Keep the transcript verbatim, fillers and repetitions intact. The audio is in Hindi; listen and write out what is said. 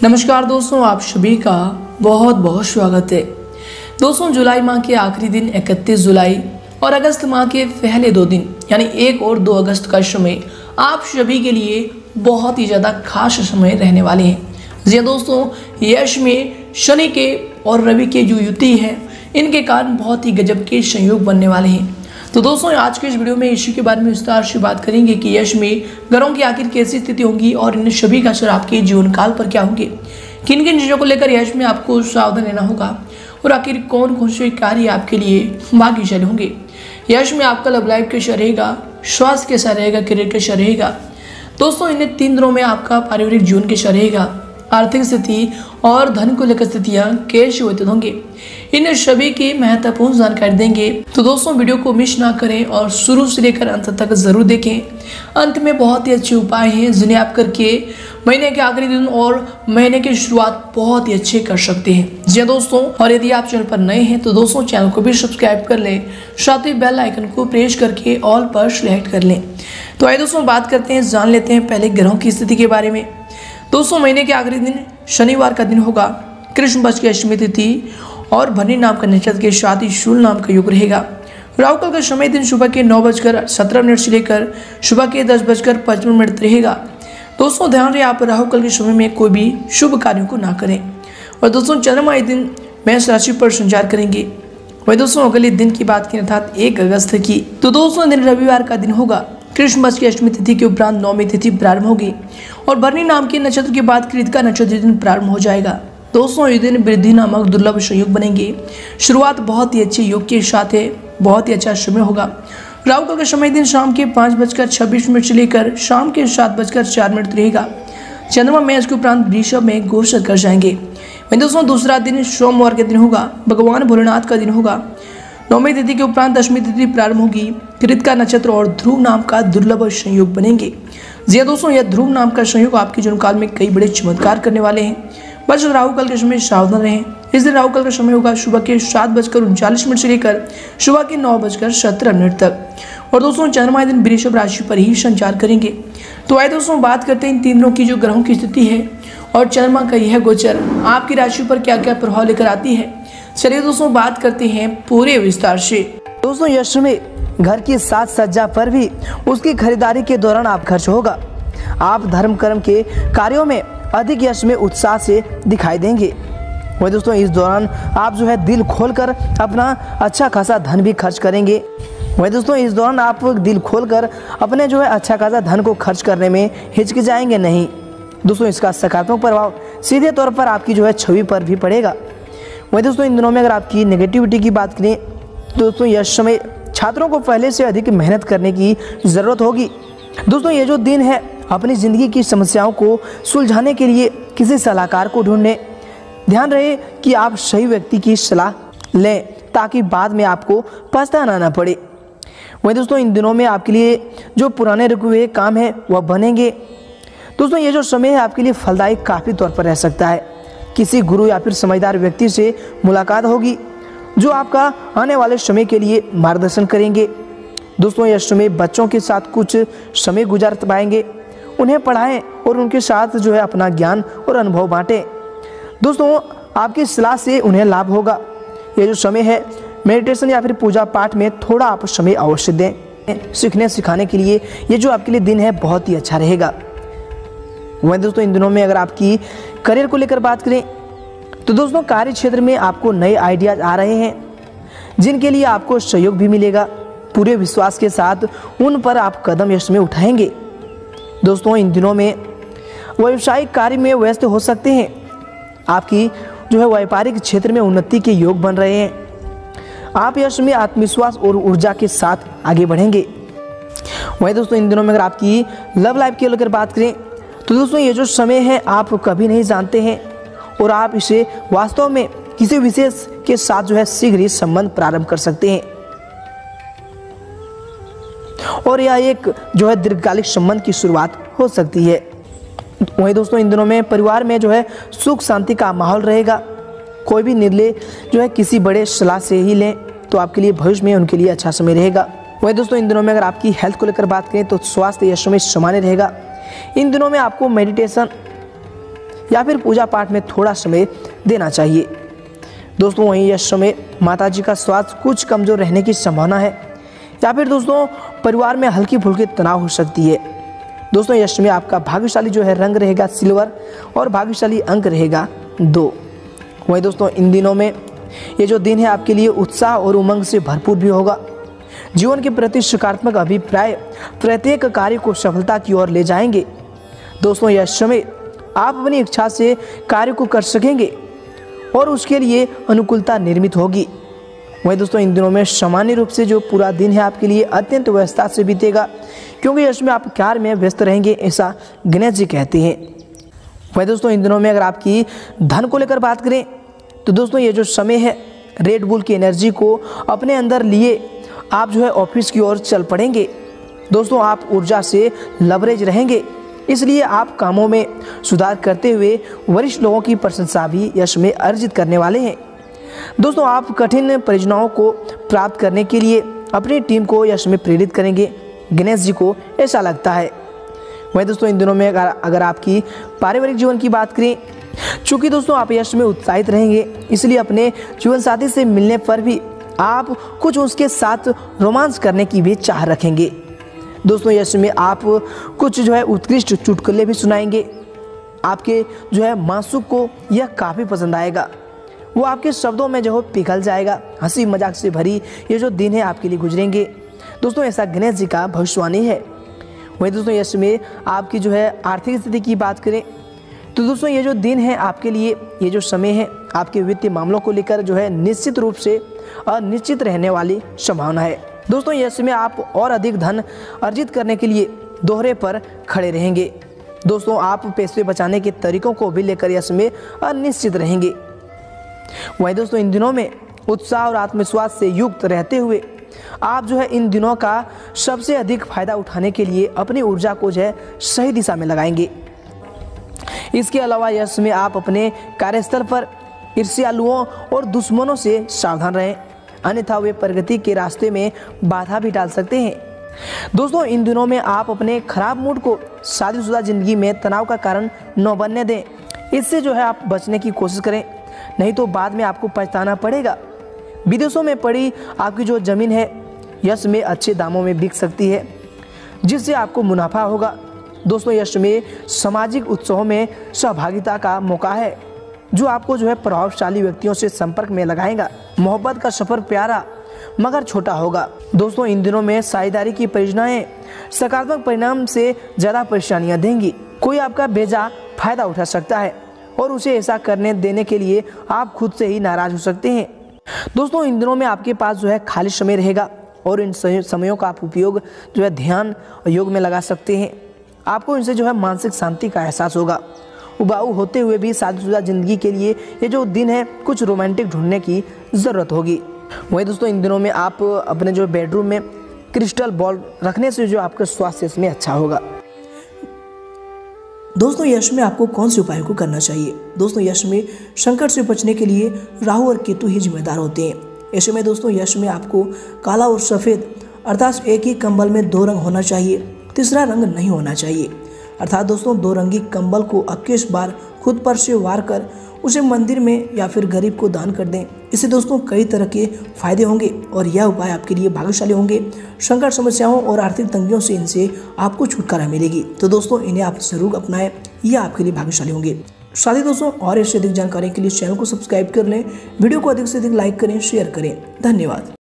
नमस्कार दोस्तों, आप सभी का बहुत बहुत स्वागत है। दोस्तों, जुलाई माह के आखिरी दिन इकतीस जुलाई और अगस्त माह के पहले दो दिन यानी एक और दो अगस्त का समय आप सभी के लिए बहुत ही ज़्यादा खास समय रहने वाले हैं। जी दोस्तों, यश में शनि के और रवि के जो युति है इनके कारण बहुत ही गजब के संयोग बनने वाले हैं। तो दोस्तों, आज के इस वीडियो में इसी के बारे में विस्तार से बात करेंगे कि यश में ग्रहों की आखिर कैसी स्थिति होंगी और इन सभी का असर आपके जीवन काल पर क्या होंगे, किन किन चीज़ों को लेकर यश में आपको सावधान रहना होगा और आखिर कौन कौन से कार्य आपके लिए भाग्यशाली होंगे। यश में आपका लव लाइफ कैसा रहेगा, स्वास्थ्य कैसा रहेगा, करियर कैसा रहेगा। दोस्तों, इन तीन दिनों में आपका पारिवारिक जीवन कैसा रहेगा, आर्थिक स्थिति और धन को लेकर स्थितियाँ कैसे व्यतीत होंगे, इन सभी की महत्वपूर्ण जानकारी देंगे। तो दोस्तों, वीडियो को मिस ना करें और शुरू से लेकर अंत तक जरूर देखें। अंत में बहुत ही अच्छे उपाय हैं जिन्हें आप करके महीने के आखिरी दिन और महीने की शुरुआत बहुत ही अच्छे कर सकते हैं। जी दोस्तों, और यदि आप चैनल पर नए हैं तो दोस्तों चैनल को भी सब्सक्राइब कर लें, साथ ही बेल आइकन को प्रेस करके ऑल पर सिलेक्ट कर लें। तो आइए दोस्तों बात करते हैं, जान लेते हैं पहले ग्रहों की स्थिति के बारे में। दोस्तों, महीने के आखिरी दिन शनिवार का दिन होगा। कृष्ण पक्ष की अष्टमी तिथि और भरणी नाम का नक्षत्र के साथ ही शूल नाम का युग रहेगा। राहु काल का समय दिन सुबह के नौ बजकर सत्रह मिनट से लेकर सुबह के दस बजकर पचपन मिनट रहेगा। दोस्तों, ध्यान रहे आप राहु काल के समय में कोई भी शुभ कार्यों को ना करें। और दोस्तों, चंद्रमा इस दिन मेष राशि पर संचार करेंगे। वही दोस्तों, अगले दिन की बात करें अर्थात एक अगस्त की, तो दोस्तों दिन रविवार का दिन होगा। कृष्ण पक्ष की अष्टमी तिथि के उपरांत नौमी तिथि प्रारंभ होगी और भरणी नाम के नक्षत्र के बाद कृतिका नक्षत्र दिन प्रारंभ हो जाएगा। दोस्तों, इस दिन वृद्धि नामक दुर्लभ संयोग बनेंगे। शुरुआत बहुत ही अच्छे योग के साथ है, बहुत ही अच्छा समय होगा। राहु काल का समय दिन शाम के पाँच बजकर छब्बीस मिनट से लेकर शाम के सात बजकर चार मिनट रहेगा। चंद्रमा मेष के उपरांत वृषभ में गोचर कर जाएंगे। वहीं दोस्तों, दूसरा दिन सोमवार के दिन होगा, भगवान भोलेनाथ का दिन होगा। नौमी तिथि के उपरांत दशमी तिथि प्रारंभ होगी। कृतिका नक्षत्र और ध्रुव नाम का दुर्लभ संयोग बनेंगे। जी दोस्तों, यह ध्रुव नाम का संयोग आपके जीवन काल में कई बड़े चमत्कार करने वाले हैं। बस राहु काल के समय सावधान रहें। इस दिन राहु काल का समय होगा सुबह के सात बजकर उनचालीस मिनट से लेकर सुबह के नौ बजकर सत्रह मिनट तक। और दोस्तों, चंद्रमा दिन वृषभ राशि पर ही संचार करेंगे। तो आइए दोस्तों बात करते हैं इन तीन दिनों की जो ग्रहों की स्थिति है और चंद्रमा का यह गोचर आपकी राशि पर क्या क्या प्रभाव लेकर आती है। चलिए दोस्तों बात करते हैं पूरे विस्तार से। दोस्तों, यश में घर की साज सज्जा पर भी उसकी खरीदारी के दौरान आप खर्च होगा। आप धर्म कर्म के कार्यों में अधिक यश में उत्साह से दिखाई देंगे। वही दोस्तों, इस दौरान आप जो है दिल खोलकर अपना अच्छा खासा धन भी खर्च करेंगे। वही दोस्तों, इस दौरान आप दिल खोलकर अपने जो है अच्छा खासा धन को खर्च करने में हिचकिचाएंगे नहीं। दोस्तों, इसका सकारात्मक प्रभाव सीधे तौर पर आपकी जो है छवि पर भी पड़ेगा। वही दोस्तों, इन दिनों में अगर आपकी नेगेटिविटी की बात करें तो दोस्तों यश समय छात्रों को पहले से अधिक मेहनत करने की ज़रूरत होगी। दोस्तों, ये जो दिन है अपनी ज़िंदगी की समस्याओं को सुलझाने के लिए किसी सलाहकार को ढूंढने। ध्यान रहे कि आप सही व्यक्ति की सलाह लें ताकि बाद में आपको पछताना ना पड़े। वहीं दोस्तों, इन दिनों में आपके लिए जो पुराने रुके हुए काम है वह बनेंगे। दोस्तों, ये जो समय है आपके लिए फलदायक काफ़ी तौर पर रह सकता है। किसी गुरु या फिर समझदार व्यक्ति से मुलाकात होगी जो आपका आने वाले समय के लिए मार्गदर्शन करेंगे। दोस्तों, यह समय बच्चों के साथ कुछ समय गुजार पाएंगे। उन्हें पढ़ाएं और उनके साथ जो है अपना ज्ञान और अनुभव बांटें। दोस्तों, आपकी सलाह से उन्हें लाभ होगा। ये जो समय है मेडिटेशन या फिर पूजा पाठ में थोड़ा आप समय अवश्य दें। सीखने सिखाने के लिए ये जो आपके लिए दिन है बहुत ही अच्छा रहेगा। वहीं दोस्तों, इन दिनों में अगर आपकी करियर को लेकर बात करें तो दोस्तों कार्य क्षेत्र में आपको नए आइडियाज आ रहे हैं जिनके लिए आपको सहयोग भी मिलेगा। पूरे विश्वास के साथ उन पर आप कदम यश में उठाएंगे। दोस्तों, इन दिनों में व्यावसायिक कार्य में व्यस्त हो सकते हैं। आपकी जो है व्यापारिक क्षेत्र में उन्नति के योग बन रहे हैं। आप यश में आत्मविश्वास और ऊर्जा के साथ आगे बढ़ेंगे। वहीं दोस्तों, इन दिनों में अगर आपकी लव लाइफ की लेकर बात करें तो दोस्तों ये जो समय है आप कभी नहीं जानते हैं और आप इसे वास्तव में किसी विशेष के साथ जो है शीघ्र ही संबंध प्रारंभ कर सकते हैं और यह एक जो है दीर्घकालिक संबंध की शुरुआत हो सकती है। वहीं दोस्तों, इन दिनों में परिवार में जो है सुख शांति का माहौल रहेगा। कोई भी निर्णय जो है किसी बड़े सलाह से ही लें तो आपके लिए भविष्य में उनके लिए अच्छा समय रहेगा। वहीं दोस्तों, इन दिनों में अगर आपकी हेल्थ को लेकर बात करें तो स्वास्थ्य यश में सामान्य रहेगा। इन दिनों में आपको मेडिटेशन या फिर पूजा पाठ में थोड़ा समय देना चाहिए। दोस्तों वहीं यह समय माता जी का स्वास्थ्य कुछ कमज़ोर रहने की संभावना है, या फिर दोस्तों परिवार में हल्की फुल्की तनाव हो सकती है। दोस्तों यह समय आपका भाग्यशाली जो है रंग रहेगा सिल्वर और भाग्यशाली अंक रहेगा दो। वहीं दोस्तों इन दिनों में ये जो दिन है आपके लिए उत्साह और उमंग से भरपूर भी होगा। जीवन के प्रति सकारात्मक अभिप्राय प्रत्येक कार्य को सफलता की ओर ले जाएंगे। दोस्तों यह समय आप अपनी इच्छा से कार्य को कर सकेंगे और उसके लिए अनुकूलता निर्मित होगी। वहीं दोस्तों इन दिनों में सामान्य रूप से जो पूरा दिन है आपके लिए अत्यंत व्यस्तता से बीतेगा, क्योंकि इसमें आप कार्य में व्यस्त रहेंगे, ऐसा गणेश जी कहते हैं। वहीं दोस्तों इन दिनों में अगर आपकी धन को लेकर बात करें तो दोस्तों ये जो समय है रेड बुल की एनर्जी को अपने अंदर लिए आप जो है ऑफिस की ओर चल पड़ेंगे। दोस्तों आप ऊर्जा से लवरेज रहेंगे, इसलिए आप कामों में सुधार करते हुए वरिष्ठ लोगों की प्रशंसा भी यश में अर्जित करने वाले हैं। दोस्तों आप कठिन परियोजनाओं को प्राप्त करने के लिए अपनी टीम को यश में प्रेरित करेंगे, गणेश जी को ऐसा लगता है। वहीं दोस्तों इन दिनों में अगर अगर आपकी पारिवारिक जीवन की बात करें, चूँकि दोस्तों आप यश में उत्साहित रहेंगे, इसलिए अपने जीवन साथी से मिलने पर भी आप कुछ उसके साथ रोमांस करने की भी चाह रखेंगे। दोस्तों यश में आप कुछ जो है उत्कृष्ट चुटकुले भी सुनाएंगे। आपके जो है मासूक को यह काफ़ी पसंद आएगा, वो आपके शब्दों में जो है पिघल जाएगा। हंसी मजाक से भरी ये जो दिन है आपके लिए गुजरेंगे। दोस्तों ऐसा गणेश जी का भविष्यवाणी है। वहीं दोस्तों यश में आपकी जो है आर्थिक स्थिति की बात करें तो दोस्तों ये जो दिन है आपके लिए, ये जो समय है आपके वित्तीय मामलों को लेकर जो है निश्चित रूप से अनिश्चित रहने वाली संभावना है। दोस्तों यह समय आप और अधिक धन अर्जित करने के लिए दोहरे पर खड़े रहेंगे। दोस्तों आप पैसे बचाने के तरीकों को भी लेकर यह समय अनिश्चित रहेंगे। वहीं दोस्तों इन दिनों में उत्साह और आत्मविश्वास से युक्त रहते हुए आप जो है इन दिनों का सबसे अधिक फायदा उठाने के लिए अपनी ऊर्जा को जो है सही दिशा में लगाएंगे। इसके अलावा यह समय आप अपने कार्यस्थल पर ईर्ष्यालुओं और दुश्मनों से सावधान रहें, अन्यथा वे प्रगति के रास्ते में बाधा भी डाल सकते हैं। दोस्तों इन दिनों में आप अपने खराब मूड को शादीशुदा जिंदगी में तनाव का कारण न बनने दें। इससे जो है आप बचने की कोशिश करें, नहीं तो बाद में आपको पछताना पड़ेगा। विदेशों में पड़ी आपकी जो ज़मीन है यश में अच्छे दामों में बिक सकती है, जिससे आपको मुनाफा होगा। दोस्तों यश में सामाजिक उत्सवों में सहभागिता का मौका है, जो आपको जो है प्रभावशाली व्यक्तियों से संपर्क में लगाएगा। मोहब्बत का सफ़र प्यारा मगर छोटा होगा। दोस्तों इन दिनों में साझेदारी की परियोजनाएं सकारात्मक परिणाम से ज़्यादा परेशानियां देंगी। कोई आपका बेजा फायदा उठा सकता है और उसे ऐसा करने देने के लिए आप खुद से ही नाराज हो सकते हैं। दोस्तों इन दिनों में आपके पास जो है खाली समय रहेगा और इन समयों का आप उपयोग जो है ध्यान और योग में लगा सकते हैं। आपको इनसे जो है मानसिक शांति का एहसास होगा। उबाऊ होते हुए भी शादीशुदा जिंदगी के लिए ये जो दिन है कुछ रोमांटिक ढूंढने की ज़रूरत होगी। वहीं दोस्तों इन दिनों में आप अपने जो बेडरूम में क्रिस्टल बॉल रखने से जो आपका स्वास्थ्य इसमें अच्छा होगा। दोस्तों यश में आपको कौन से उपायों को करना चाहिए? दोस्तों यश में संकट से बचने के लिए राहु और केतु ही जिम्मेदार होते हैं। ऐसे में दोस्तों यश में आपको काला और सफ़ेद अर्थात एक ही कंबल में दो रंग होना चाहिए, तीसरा रंग नहीं होना चाहिए। अर्थात दोस्तों दो रंगी कंबल को इक्कीस बार खुद पर से वार कर उसे मंदिर में या फिर गरीब को दान कर दें। इससे दोस्तों कई तरह के फायदे होंगे और यह उपाय आपके लिए भाग्यशाली होंगे। संकट समस्याओं और आर्थिक तंगियों से इनसे आपको छुटकारा मिलेगी। तो दोस्तों इन्हें आप जरूर अपनाएं, यह आपके लिए भाग्यशाली होंगे। साथ ही दोस्तों और इससे अधिक जानकारी के लिए चैनल को सब्सक्राइब कर लें, वीडियो को अधिक से अधिक लाइक करें, शेयर करें। धन्यवाद।